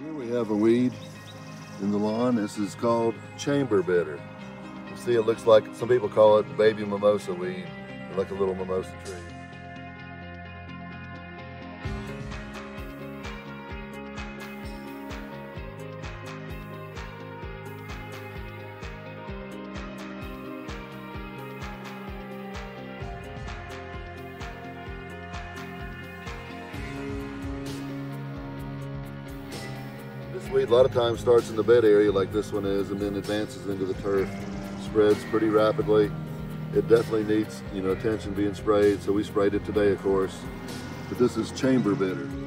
Here we have a weed in the lawn. This is called Chamberbitter. You see, it looks like, some people call it baby mimosa weed, like a little mimosa tree. This weed a lot of times starts in the bed area like this one is, and then advances into the turf, spreads pretty rapidly. It definitely needs, attention being sprayed, so we sprayed it today, of course. But this is Chamberbitter.